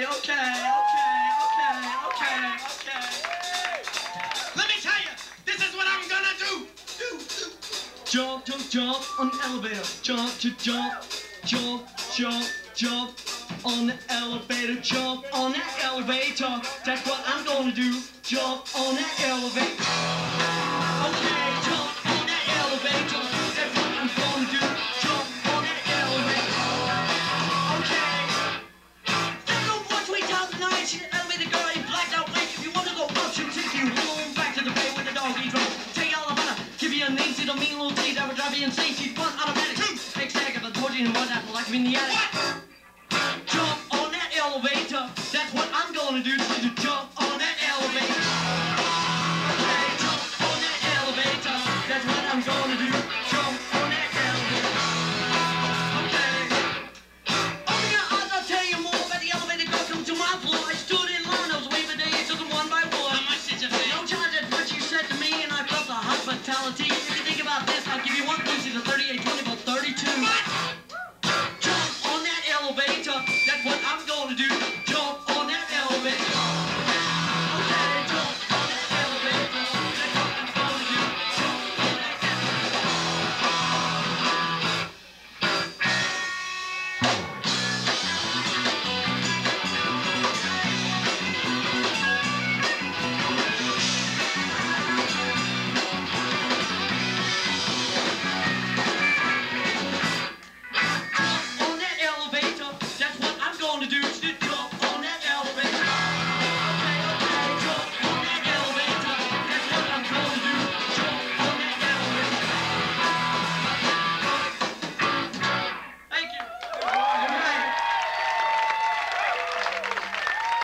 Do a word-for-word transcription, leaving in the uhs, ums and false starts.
okay, okay, okay, okay, okay. Let me tell you, this is what I'm gonna do. Do, do. Jump, jump, jump on the elevator. Jump, jump, jump, jump, jump, jump on the elevator. Jump on that elevator. That's what I'm gonna do. Jump on that elevator. Okay, jump on that elevator. That's what I'm gonna do. Jump on that elevator. Okay. There's no one twenty thousand nine. She's an elevator girl in blacked out lake. If you wanna go up, she'll take you home back to the bay with the doggy drum. Tell you all about her. Give you a name, see the mean little teeth that would drive you insane. She's fun automatic. Exactly, if I told you in what I'd like me in the attic. Jump on that elevator. That's what I'm gonna do.